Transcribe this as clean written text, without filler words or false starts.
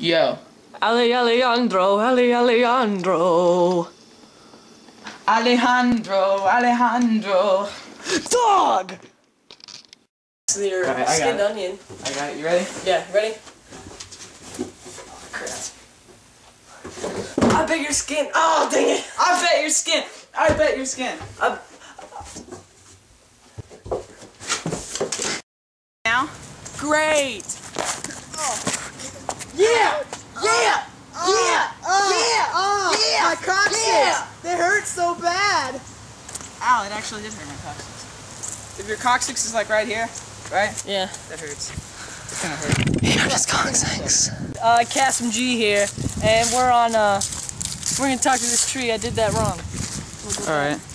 Yo. Alejandro. Alejandro. Dog! Your Alright, I got skinned it. onion. I got it. You ready? Yeah, ready? Oh, crap. I bet your skin. Oh, dang it! I bet your skin. I bet your skin. Now? Great! Oh. Yeah! Yeah! Yeah! Yeah! My coccyx! Yeah! They hurt so bad! Ow, it actually did hurt my coccyx. If your coccyx is like right here, right? Yeah. That hurts. It's gonna hurt. Hey, I'm just coccyx. Cassim G here, and we're gonna talk to this tree. I did that wrong. Alright.